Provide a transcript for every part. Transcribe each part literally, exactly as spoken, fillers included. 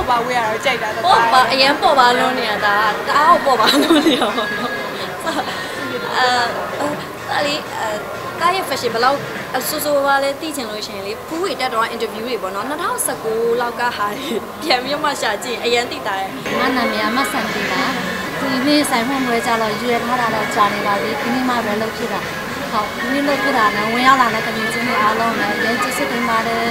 ပါဝေးရတော့ကြိုက်တာတော့ပေါ့ပါအရင်ပေါ့ပါလုံးနေတာဒါတအားပေါ့ပါလုံးနေရောပေါ့နော်အဲအဲ့လေတားရဲ့ fashion ဘယ်လောက်ဆိုဆိုပါလဲသိချင်လို့ရှိရင်လေဖူးဝေတက်တော့ interview တွေပေါ့နော်၂၀၁၉လောက်ကဟာပြန်ပြီးမှရှာကြည့်အရင်သိတာရဲ့ငါနာမည်အမဆန်တီပါဒီနေ့ဆိုင်ဖွင့်ပွဲကြတော့ရွေထားတာတော့ကြာနေပါပြီဒီနေ့မှပဲလုပ်ဖြစ်တာဟုတ်ဒီနေ့လုပ်ဖြစ်တာနဲ့ဝင်ရောက်လာတဲ့ကလေးချင်းတွေအားလုံးလည်းရင်းချစ်စစ်တင်ပါတယ်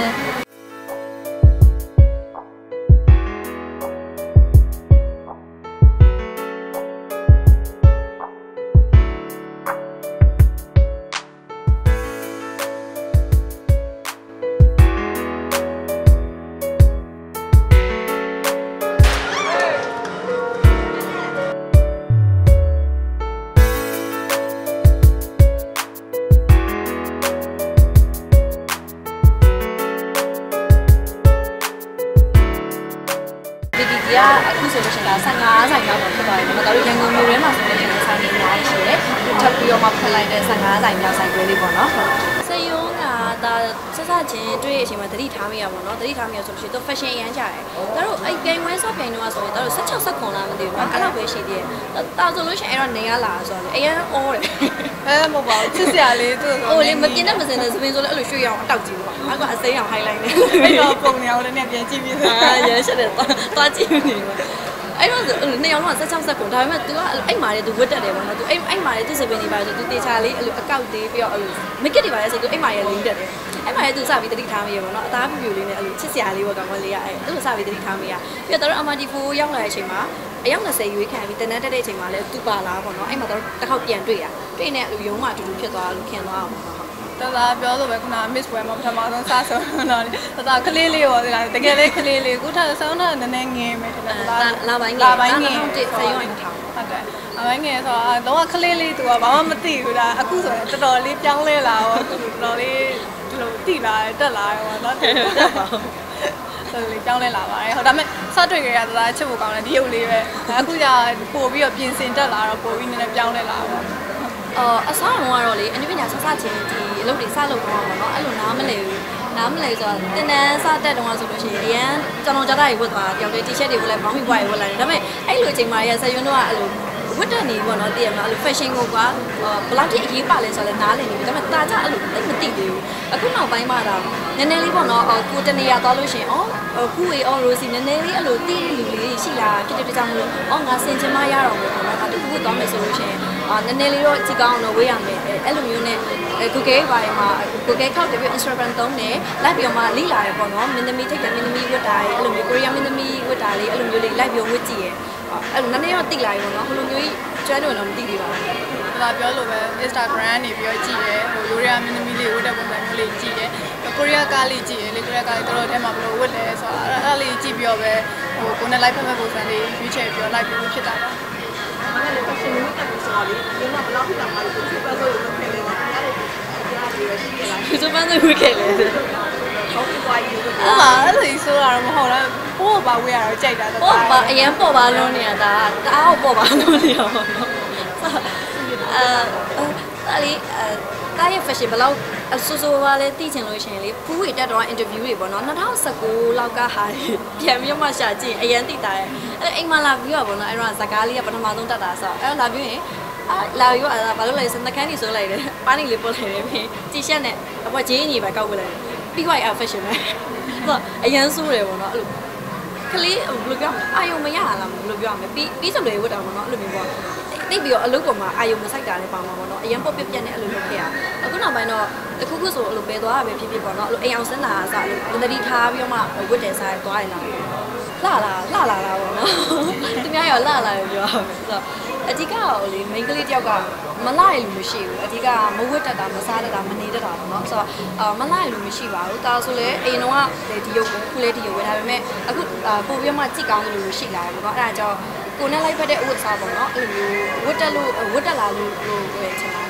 ဒီကအခုဆိုလို့ရှိရင်ဆယ်ငါးဆိုင်ရောက်တော့ဖြစ်သွားတယ်။ဒါတို့ရန်ကုန်မြို့ထဲမှာဆိုလို့ရှိရင်ဆိုင်နေအများကြီးရှိတယ်။ထပ်ပြီးတော့မှဖက်လိုက်တဲ့ဆယ်ငါးဆိုင်မြောက်ဆိုင်ကွဲလေးပေါ့နော်။စယုံကဒါဆက်စချင်းတွေ့တဲ့အချိန်မှာသတိထားမိရပါတော့။သတိထားမိရဆိုလို့ရှိရင်သူ fashion ရမ်းကြတယ်။ဒါတို့အဲ့ပြိုင်ဝဲဆော့ပြိုင်တော့ဆိုရင်ဒါတို့၁၆ ၁၇လားမသိဘူး။အဲ့လောက်ပဲရှိသေးတယ်။တာဆိုလို့ရှိရင်အဲ့တော့နေရလာဆိုတော့အရင်အော်တယ်။အဲမဟုတ်ပါဘူးချစ်စရာလေးသူ့ဆိုဟိုလေမပြင်းတဲ့မစင်တဲ့စပင်းဆိုလည်းအဲ့လိုရွှေ့ရအောင်အတောက်ကြည့်ပါ။အဲ့ကအစိမ်းအောင် highlight နေ။အဲ့တော့ပုံနေအောင်လည်းပြန်ကြည့်ပြီးသား။အာရရှိတယ်သွားသွားကြည့်နေပါအဲ့တော့နေအောင်တော့၁၆ ၁၉ဒါပေမဲ့ तू ကအဲ့မာလေး तू ဝတ်တက်တယ်ပေါ့နော် तू အဲ့အဲ့မာလေး तू စပင်းနေပါဆို तू တေချာလေးအဲ့လိုအကောက်သေးပြီးတော့အဲ့လိုမက်ကစ်တွေပါလဲဆို तू အဲ့မာလေးလိမ့်တက်တယ်အဲ့မာလေး तू စပြီးတတိထားမိရပေါ့နော်အသားပြူပြူလေးနဲ့အဲ့လိုချစ်စရာလေးပေါ့ကောင်မလေးကအဲ့အဲ့လိုစပြီးတတိထားမိရပြီးတော့တို့ M R T ဖိုးရောက်လာတဲ့အချိန်မှာအယောက်၂၀ရွေးခံပြီးတနက်တက်တဲ့အချိန်မှာလဲ तू ပါလာပေါ့နော်အဲ့မှာတော့တစ်ခေါက်ပြန်တွေ့ရတွေ့နေအဲ့လိုရုံးမှအတူတူဖြစ်သွားလို့ခင်သွားအောင်ပေါ့တော်တော်ပြောလို့ပဲခုန miss ပွဲမှာပထမဆုံးစဆိုတော့တော်တော်ကလေးလေးရောဒီလားတကယ်လေးကလေးလေးခုထပ်ဆောင်းတော့နည်းနည်းငယ်မယ်ဒီလားလာပိုင်းငယ်လာပိုင်းငယ်စရုံးထောင်ဟုတ်တယ်လာပိုင်းငယ်ဆိုတော့တော့ကလေးလေးသူကဘာမှမသိဘူးလားအခုဆိုရင်တော်တော်လေးပြောင်းလဲလာတော့တော်တော်လေးဒီလိုတိလာတက်လာရောเนาะတက်ပါဆိုလေကြောင်းလဲလာပါတယ်ဟုတ်ဒါပေမဲ့စတွေ့ကြရတာချစ်ဖို့ကောင်းတယ်ဒီရုပ်လေးပဲအခုကျပို့ပြီးတော့ပြင်ဆင်တက်လာတော့ပို့ပြီးနည်းနည်းပြောင်းလဲလာပါအော်အစားတော့ကတော့လေအနည်းပညာဆက်စချင်းဒီအလုပ်တွေစလုပ်တော့မှာပေါ့နော်အဲ့လိုနားမလဲဘူးနားမလဲဆိုတော့တင်တန်းစတက်တော့ဆိုလို့ရှိရင်အရန်ကျွန်တော်ကြတာတွေဝတ်သွားတယောက်တည်း T-shirt တွေဝတ်လိုက်ဘောင်းမီဘွားတွေဝတ်လိုက်တယ်ဒါပေမဲ့အဲ့လိုအချိန်မှာရဆက်ရွန်းတော့အဲ့လိုဝတ်တက်နေပေါ့နော်တည်ရမလားအဲ့လို fashion ကိုကွာဘယ်လောက်ထိအရေးပါလဲဆိုတော့လည်းနားလည်နေပြီဒါပေမဲ့တာကြအဲ့လိုအဲ့မသိသေးဘူးအခုနောက်ပိုင်းမှာတော့နည်းနည်းလေးပေါ့နော်ကိုတနေရသွားလို့ရှိရင်အော်ခုဝေအော်ရိုစီနည်းနည်းလေးအဲ့လိုတည်လူလေးရှိလာဖြစ်တဲ့ကြောင့်မလို့အော်ငါစင်ချင်မရတော့ဘူးပေါ့နော်ဒါတခုခုသွားမယ်ဆိုလို့ရှိရင်အာနည်းနည်းလေးတော့ကြည့်ကောင်းတော့ဝေးရမယ်အဲ့လိုမျိုးနဲ့ Google ဘာတွေမှာ Google ခောက်တယ်ပြီး Instagram သုံးတယ်လိုက်ပြီးတော့မှလိလာရပေါ့နော်မင်းသမီးထိတ်တယ်မင်းသမီးဝတ်တာတွေအဲ့လိုမျိုး Korean မင်းသမီးဝတ်တာလေးအဲ့လိုမျိုးလေးလိုက်ပြီးဝတ်ကြည့်ရအဲ့လိုနည်းနည်းတော့သိလာပြီပေါ့နော်ဟိုလိုမျိုးကြီးကျွမ်းတော့တော့မသိသေးပါဘူး။ဒါပြောလို့ပဲ Instagram နေပြီးတော့ကြည့်ရဲဟို Korean မင်းသမီးလေးဝတ်တဲ့ပုံစံမျိုးလေးကြည့်ရဲ။ Korean ကားလေးကြည့်ရဲလေ Korean ကားလေးတော်တော်ထဲမှာဘယ်လိုဝတ်လဲဆိုတာအဲ့ဒါလေးကြည့်ပြီးတော့ပဲဟိုကိုယ်နဲ့ live ဖက်ဖက်ပုံစံလေးရွေးချယ်ပြီးတော့ live ပြီးဖြစ်တာပါ။အဲ့ဒါလေး fashion မျိုးတက်ပြီးဆိုတော့လေဒီမှာဘယ်လောက်ထိလာမှလို့သူပတ်လို့လုပ်ခဲ့လဲ။အဲ့ဒါလေးကြားပြီးရရှိရလား။သူပန်းတွေဝတ်ခဲ့လေ။ဟုတ်ပါဘူး။ဟုတ်ပါအဲ့လိုဆိုတာတော့မဟုတ်လား။ပို့ပါဝေးရတော့ကြိုက်တာတော့။ပေါ့ပါအရင်ပေါ့ပါလုံးနေတာဒါတအားပေါ့ပါလုံးနေရောပေါ့နော်။အဲအဲ့လေတားရဲ့ fashion ဘယ်လောက်ဆိုဆိုပါလဲသိချင်လို့ရှိရင်လေဖူးဝေတက်တော့ interview တွေပေါ့နော်၂၀၁၉လောက်ကဟာပြန်ပြီးမှရှာကြည့်အရင်သိတာရဲ့အဲ့အိမ်မှာလာပြီးတော့ပေါ့နော်အဲ့တော့ဇကားလေးကပထမဆုံးတက်တာဆိုအဲ့တော့လာပြီးရင်အာလာပြီးတော့အဲ့ဒါဘာလို့လဲဆိုနှကန်းကြီးဆိုလိုက်တယ်ပန်းနေလေးပို့လိုက်တယ်ပြီးတီရှပ်နဲ့အပေါ်ဂျင်းကြီးပဲကောက်ဝင်လိုက်တယ်ပြီးသွားရ fashion ပဲဆိုအရင်ဆိုးတယ်ပေါ့နော်အဲ့လိုကလေးဘယ်လိုပြောအာယုံမရလားဘယ်လိုပြောရမလဲပြီးပြီးစုံတွေဝတ်တာပေါ့နော်အဲ့လိုမျိုးပေါ့တိတ်ပြီးတော့အလုပ်ပေါ်မှာအာယုံမဆိုင်တာလည်းပါမှာပေါ့နော်အရင်ပုတ်ပြက်ပြက်နဲ့အဲ့လိုလုပ်ခဲ့ရအခုနောက်ပိုင်းတော့တခုခုဆိုအဲ့လိုပဲသွားရပဲဖြစ်ဖြစ်ပေါ့နော်အဲ့လိုအိမ်အောင်စင်းလာအစားအဲ့လိုတတိထားပြီးတော့မှဝတ်တယ်စားသွားရင်လားလှလာလှလာတာပေါ့နော်သူများရောလှလာရောပြောဆိုတော့အဓိကဟိုလေ main ကလေးတယောက်ကမလှရလို့မရှိဘူးအဓိကမဝတ်တတ်တာမစားတတ်တာမနေတတ်တာပေါ့နော်ဆိုတော့အာမလှရလို့မရှိပါဘူးဒါဆိုလေအိမ်တော့ကဒီရုပ်ကိုခုလေးဒီရုပ်ပဲဒါပေမဲ့အခုပို့ပြီးမှကြည့်ကောင်းတယ်လို့ရှိလာတယ်ပေါ့နော်အဲ့ဒါကြောင့်ကိုနဲ့လိုက်ဖက်တဲ့အဝတ်စားပေါ့နော်အဲ့လိုမျိုးဝတ်တက်လို့ဝတ်တက်လာလို့လို့ပဲချင်တာပေါ့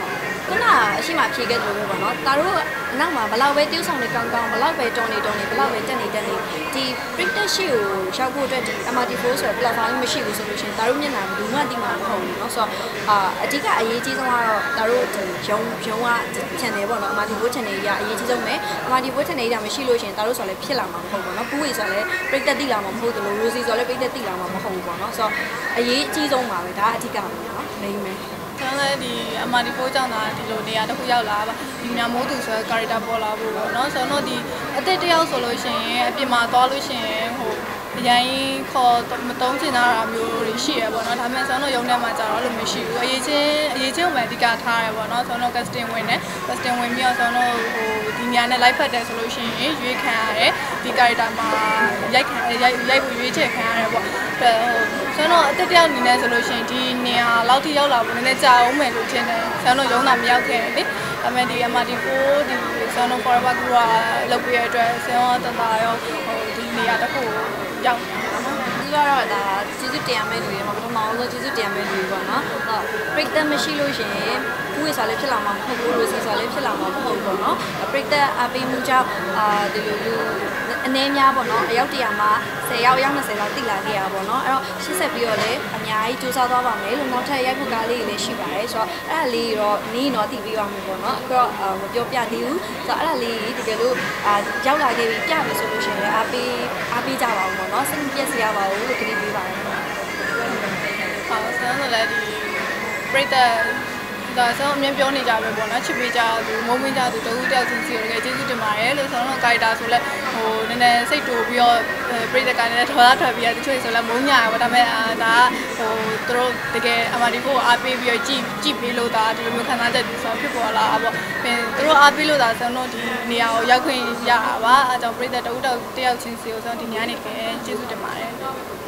ခုနအရှိမဖြေခဲ့တယ်လို့ပေါ့နော်ဒါတို့နောက်မှာဘလောက်ပဲtiêuဆောင်နေကောင်းကောင်းဘလောက်ပဲတုံနေတုံနေဘလောက်ပဲတက်နေတက်နေဒီ practice ရှိကိုရှောက်ဖို့အတွက်ဒီ M R T ဖိုးဆိုတဲ့ platform မရှိဘူးဆိုလို့ရှိရင်ဒါတို့မျက်နှာဘူးမှတိမှာမဟုတ်ဘူးเนาะဆိုတော့အာအဓိကအရေးကြီးဆုံးကတော့ဒါတို့ဒီရုံရုံက channel ပေါ့နော် M R T ဖိုး channel ကြီးကအရေးကြီးဆုံးပဲ M R T ဖိုး channel ကြီးကမရှိလို့ရှိရင်ဒါတို့ဆိုလည်းဖြစ်လာမှာမဟုတ်ဘူးเนาะဘူးဝေဆိုလည်း practice တိလာမှာမဟုတ်ဘူးလို့ Rosie ဆိုလည်း practice တိလာမှာမဟုတ်ဘူးပေါ့เนาะဆိုတော့အရေးအကြီးဆုံးပါပဲဒါအဓိကပဲเนาะလိမ့်မယ်ကျွန်တော်လည်းဒီ M R T ဖိုးကြောင့်သာဒီလိုနေရာတစ်ခုရောက်လာပါဒီညာမိုးသူဆိုတဲ့ character ပေါ်လာဖို့ပေါ့နော်ဆိုတော့ဒီအသက်တယောက်ဆိုလို့ရှိရင်အပြင်မှာသွားလို့ရှိရင်ဟိုအရင်ခေါ်မတုံးချင်တာမျိုးတွေရှိရပေါ့နော်ဒါပေမဲ့ကျွန်တော်ရုံထဲမှာကြာတော့လို့မရှိဘူးအရေးချင်းအရေးချင်းကိုပဲအဓိကထားရပေါ့နော်ကျွန်တော် casting ဝင်တယ် casting ဝင်ပြီးတော့ကျွန်တော်ဟိုဒီညာနဲ့ live ဖတ်တယ်ဆိုလို့ရှိရင်ရွေးခံရတယ်ဒီ character မှာရိုက်ခံရိုက်ရိုက်ရွေးချယ်ခံရတယ်ပေါ့ဟိုကျွန်တော်အသက်တယောက်အနေနဲ့ဆိုလို့ရှိရင်ဒီနေရာလောက်ထိရောက်လာဖို့နည်းနည်းကြာအောင်မယ်လို့ထင်တယ်ကျွန်တော်ရုံတာမရောက်ခဲ့လေဒါပေမဲ့ဒီ M R T ဖိုးဒီကျွန်တော် forever group ကလုပ်ပြရတဲ့အတွက်ကျွန်တော်တသားရောဟိုဒီနေရာတစ်ခုရောက်နေတာနော်ဒီကတော့ဒါကျေးဇူးတင်ရမယ့်လူတွေမှာပထမဆုံးကျေးဇူးတင်ရမယ့်လူတွေပေါ့နော်။ဟုတ်ပရိသတ်မရှိလို့ရှိရင်ဘူးဝေဆိုလည်းဖြစ်လာမှာမဟုတ်ဘူးလို့စီဆိုလည်းဖြစ်လာမှာမဟုတ်ဘူးပေါ့နော်။ပရိသတ်အပေးမှုကြောင့်အာဒီလိုလူအနေများပေါ့နော်အယောက်တရာမှာဆယ်ယောက်အယောက်နှစ်ဆယ်လောက်တိလာခဲ့ရပါပေါ့နော်။အဲ့တော့ရှင်းဆက်ပြီးတော့လည်းအများကြီးစူးစမ်းသွားပါမယ်လို့နောက်ထပ်ရိုက်ဖို့ကားလေးတွေလည်းရှိပါတယ်ဆိုတော့အဲ့ဒါလေးတော့နီးတော့တည်ပြီးပါမယ်ပေါ့နော်။အခုတော့မပြောပြသေးဘူးဆိုတော့အဲ့ဒါလေးတကယ်လို့အာရောက်လာခဲ့ပြီးပြပြီဆိုလို့ရှိရင်အားပေးအားပေးကြပါဦးပေါ့နော်။စိတ်ပြည့်စရာပါဘူးလို့ကြည့်ပေးပါတယ်ဟုတ်ဆန်းလည်းဒီပရိသတ်ဒါဆိုအမြင်ပြောနေကြပဲပေါ့နော်ချစ်ပေးကြသူမုန်းမင်းကြသူတခုတယောက်ချင်းစီကိုလည်းကျေးဇူးတင်ပါတယ်လို့ဆိုတော့ character ဆိုလဲဟိုနည်းနည်းစိတ်တူပြီးတော့ပရိသတ်ကလည်းထော်သားထွက်ပြီးတော့တချို့ဆိုလဲမုန်းညာပဲဒါပေမဲ့ဒါဟိုသူတို့တကယ် M R T ကိုအားပေးပြီးတော့ကြည့်ကြည့်ပေးလို့ဒါဒီလိုမျိုးခံစားချက်ဆိုဖြစ်ပေါ်လာပေါ့ပြီးသူတို့အားပေးလို့ဒါဆိုတော့ဒီနေရာကိုရောက်ခွင့်ရတာပါအဲကြောင့်ပရိသတ်တခုတယောက်ချင်းစီကိုဆိုတော့ဒီညနေခင်းကျေးဇူးတင်ပါတယ်